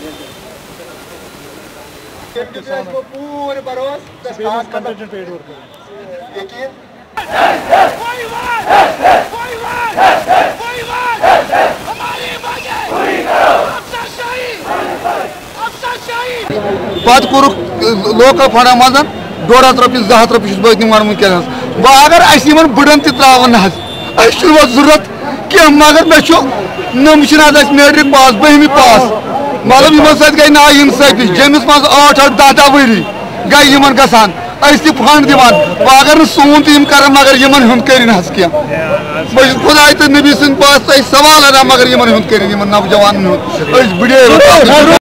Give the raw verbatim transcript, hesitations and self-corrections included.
पूरे पत core local fund मज डोड़ हथ रोपये जह हथ रोपये बस निवान वनकस वह अगर बड़न त्रावन जरूरत कह मगर मे नमशनाद मेट्रिक पास बहमी पास मतलब इन सत गई ना इंसाफी जमिस मज आठ आठ दह दह वरी गई गसान फंड दिवान अगर सून तो कर मगर इन हूं कर खुदा तो नबी सवाल है मगर इन हूं कर नौजवान बुढ़े